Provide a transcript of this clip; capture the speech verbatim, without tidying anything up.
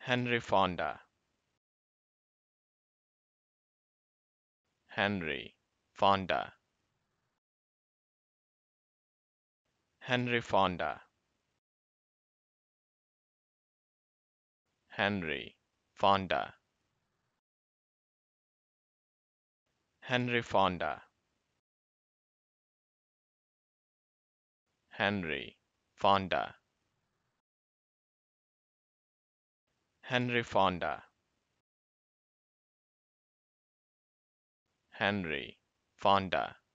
Henry Fonda, Henry Fonda, Henry Fonda, Henry Fonda, Henry Fonda, Henry Fonda, Henry Fonda, Henry Fonda.